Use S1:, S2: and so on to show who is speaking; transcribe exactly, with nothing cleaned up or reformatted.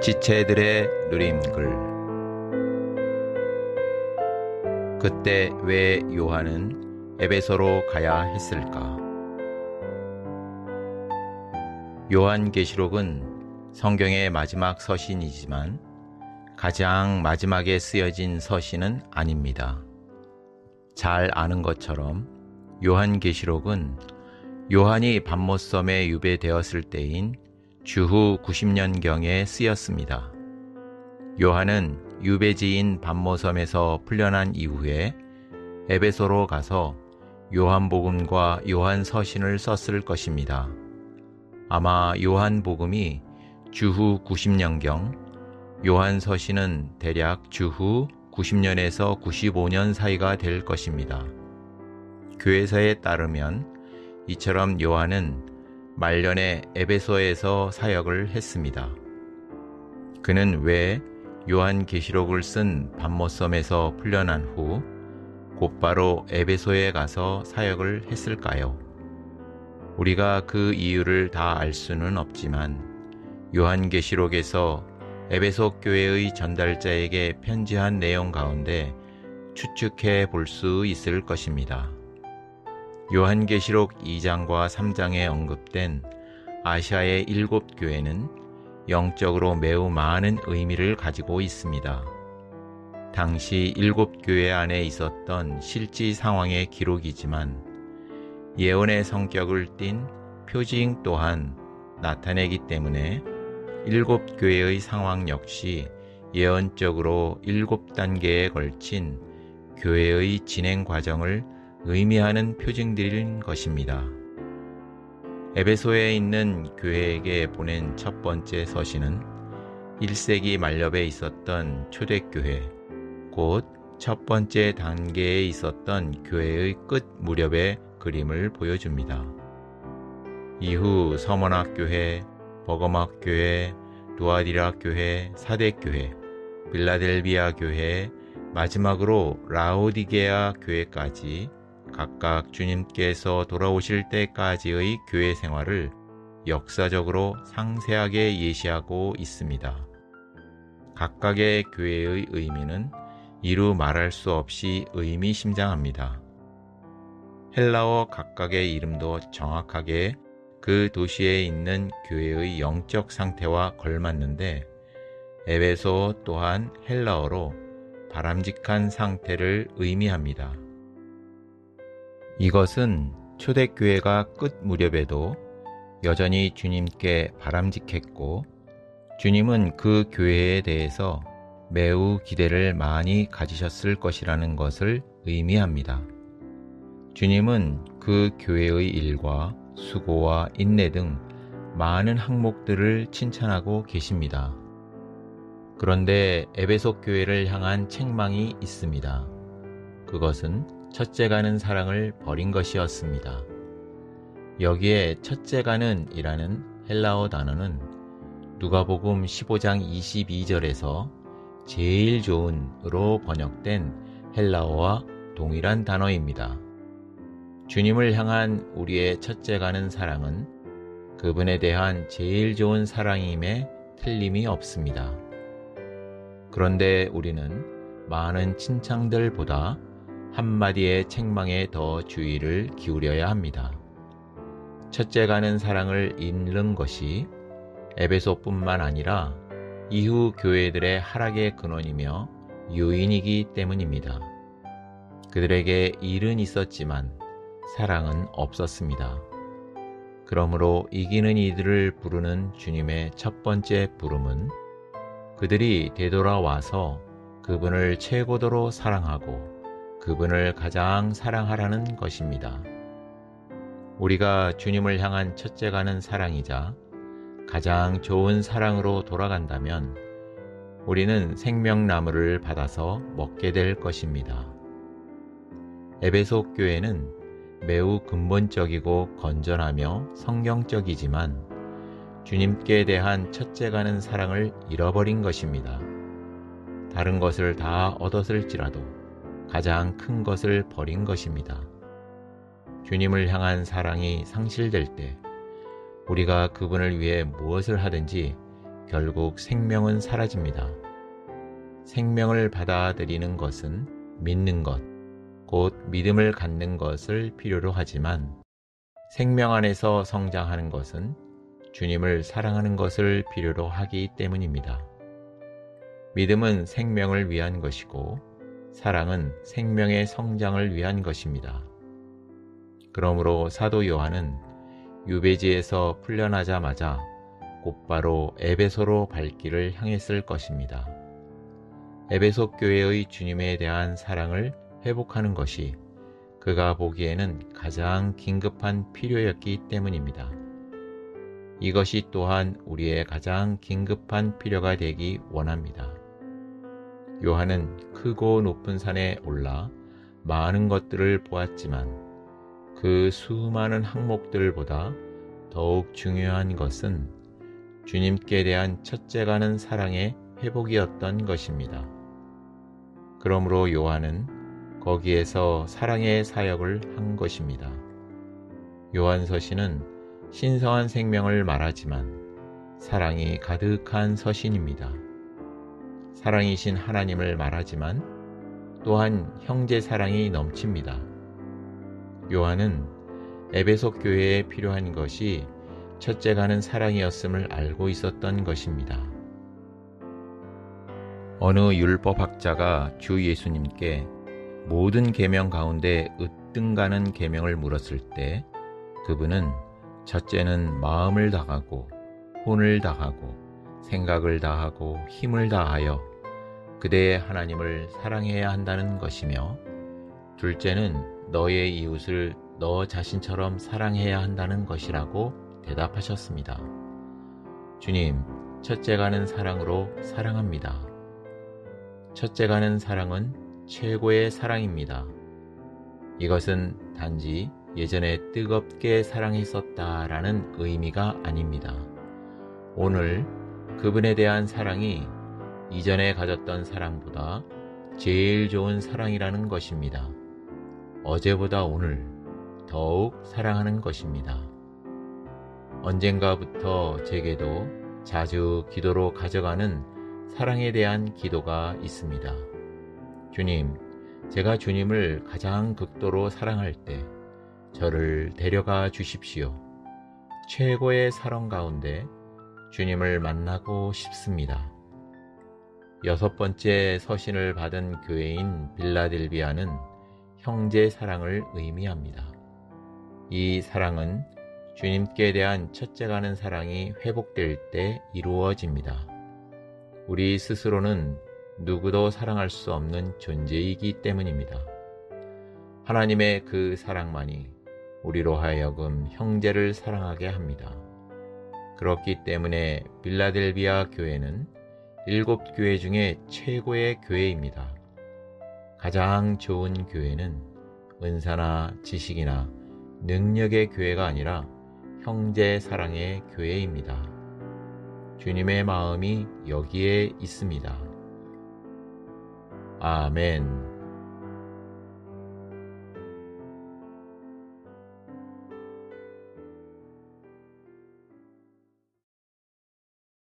S1: 지체들의 누림글. 그때 왜 요한은 에베소로 가야 했을까? 요한계시록은 성경의 마지막 서신이지만 가장 마지막에 쓰여진 서신은 아닙니다. 잘 아는 것처럼 요한계시록은 요한이 patmos섬에 유배되었을 때인 주후 구십 년경에 쓰였습니다. 요한은 유배지인 patmos섬에서 풀려난 이후에 에베소로 가서 요한복음과 요한서신을 썼을 것입니다. 아마 요한복음이 주후 구십 년경, 요한서신은 대략 주후 구십 년에서 구십오 년 사이가 될 것입니다. 교회서에 따르면 이처럼 요한은 말년에 에베소에서 사역을 했습니다. 그는 왜 요한계시록을 쓴 patmos섬에서 풀려난 후 곧바로 에베소에 가서 사역을 했을까요? 우리가 그 이유를 다 알 수는 없지만 요한계시록에서 에베소 교회의 전달자에게 편지한 내용 가운데 추측해 볼 수 있을 것입니다. 요한계시록 이 장과 삼 장에 언급된 아시아의 일곱 교회는 영적으로 매우 많은 의미를 가지고 있습니다. 당시 일곱 교회 안에 있었던 실제 상황의 기록이지만 예언의 성격을 띤 표징 또한 나타내기 때문에 일곱 교회의 상황 역시 예언적으로 일곱 단계에 걸친 교회의 진행 과정을 의미하는 표징들인 것입니다. 에베소에 있는 교회에게 보낸 첫 번째 서신은 일 세기 말엽에 있었던 초대교회, 곧 첫 번째 단계에 있었던 교회의 끝 무렵의 그림을 보여줍니다. 이후 서머나 교회, 버거마 교회, 두아디라 교회, 사대 교회, 빌라델비아 교회, 마지막으로 라오디게아 교회까지 각각 주님께서 돌아오실 때까지의 교회 생활을 역사적으로 상세하게 예시하고 있습니다. 각각의 교회의 의미는 이루 말할 수 없이 의미심장합니다. 헬라어 각각의 이름도 정확하게 그 도시에 있는 교회의 영적 상태와 걸맞는데 에베소 또한 헬라어로 바람직한 상태를 의미합니다. 이것은 초대교회가 끝 무렵에도 여전히 주님께 바람직했고 주님은 그 교회에 대해서 매우 기대를 많이 가지셨을 것이라는 것을 의미합니다. 주님은 그 교회의 일과 수고와 인내 등 많은 항목들을 칭찬하고 계십니다. 그런데 에베소 교회를 향한 책망이 있습니다. 그것은 첫째가는 사랑을 버린 것이었습니다. 여기에 첫째가는 이라는 헬라어 단어는 누가복음 십오 장 이십이 절에서 제일 좋은으로 번역된 헬라어와 동일한 단어입니다. 주님을 향한 우리의 첫째가는 사랑은 그분에 대한 제일 좋은 사랑임에 틀림이 없습니다. 그런데 우리는 많은 칭찬들보다 한마디의 책망에 더 주의를 기울여야 합니다. 첫째가는 사랑을 잃는 것이 에베소뿐만 아니라 이후 교회들의 하락의 근원이며 요인이기 때문입니다. 그들에게 일은 있었지만 사랑은 없었습니다. 그러므로 이기는 이들을 부르는 주님의 첫 번째 부름은 그들이 되돌아와서 그분을 최고도로 사랑하고 그분을 가장 사랑하라는 것입니다. 우리가 주님을 향한 첫째가는 사랑이자 가장 좋은 사랑으로 돌아간다면 우리는 생명나무를 받아서 먹게 될 것입니다. 에베소 교회는 매우 근본적이고 건전하며 성경적이지만 주님께 대한 첫째가는 사랑을 잃어버린 것입니다. 다른 것을 다 얻었을지라도 가장 큰 것을 버린 것입니다. 주님을 향한 사랑이 상실될 때 우리가 그분을 위해 무엇을 하든지 결국 생명은 사라집니다. 생명을 받아들이는 것은 믿는 것, 곧 믿음을 갖는 것을 필요로 하지만 생명 안에서 성장하는 것은 주님을 사랑하는 것을 필요로 하기 때문입니다. 믿음은 생명을 위한 것이고 사랑은 생명의 성장을 위한 것입니다. 그러므로 사도 요한은 유배지에서 풀려나자마자 곧바로 에베소로 발길을 향했을 것입니다. 에베소 교회의 주님에 대한 사랑을 회복하는 것이 그가 보기에는 가장 긴급한 필요였기 때문입니다. 이것이 또한 우리의 가장 긴급한 필요가 되기 원합니다. 요한은 크고 높은 산에 올라 많은 것들을 보았지만 그 수많은 항목들보다 더욱 중요한 것은 주님께 대한 첫째가는 사랑의 회복이었던 것입니다. 그러므로 요한은 거기에서 사랑의 사역을 한 것입니다. 요한서신은 신성한 생명을 말하지만 사랑이 가득한 서신입니다. 사랑이신 하나님을 말하지만 또한 형제 사랑이 넘칩니다. 요한은 에베소 교회에 필요한 것이 첫째가는 사랑이었음을 알고 있었던 것입니다. 어느 율법학자가 주 예수님께 모든 계명 가운데 으뜸가는 계명을 물었을 때 그분은 첫째는 마음을 다하고 혼을 다하고 생각을 다하고 힘을 다하여 그대의 하나님을 사랑해야 한다는 것이며 둘째는 너의 이웃을 너 자신처럼 사랑해야 한다는 것이라고 대답하셨습니다. 주님, 첫째가는 사랑으로 사랑합니다. 첫째가는 사랑은 최고의 사랑입니다. 이것은 단지 예전에 뜨겁게 사랑했었다라는 의미가 아닙니다. 오늘 그분에 대한 사랑이 이전에 가졌던 사랑보다 제일 좋은 사랑이라는 것입니다. 어제보다 오늘 더욱 사랑하는 것입니다. 언젠가부터 제게도 자주 기도로 가져가는 사랑에 대한 기도가 있습니다. 주님, 제가 주님을 가장 극도로 사랑할 때 저를 데려가 주십시오. 최고의 사랑 가운데 주님을 만나고 싶습니다. 여섯 번째 서신을 받은 교회인 빌라델비아는 형제 사랑을 의미합니다. 이 사랑은 주님께 대한 첫째가는 사랑이 회복될 때 이루어집니다. 우리 스스로는 누구도 사랑할 수 없는 존재이기 때문입니다. 하나님의 그 사랑만이 우리로 하여금 형제를 사랑하게 합니다. 그렇기 때문에 빌라델비아 교회는 일곱 교회 중에 최고의 교회입니다. 가장 좋은 교회는 은사나 지식이나 능력의 교회가 아니라 형제 사랑의 교회입니다. 주님의 마음이 여기에 있습니다. 아멘.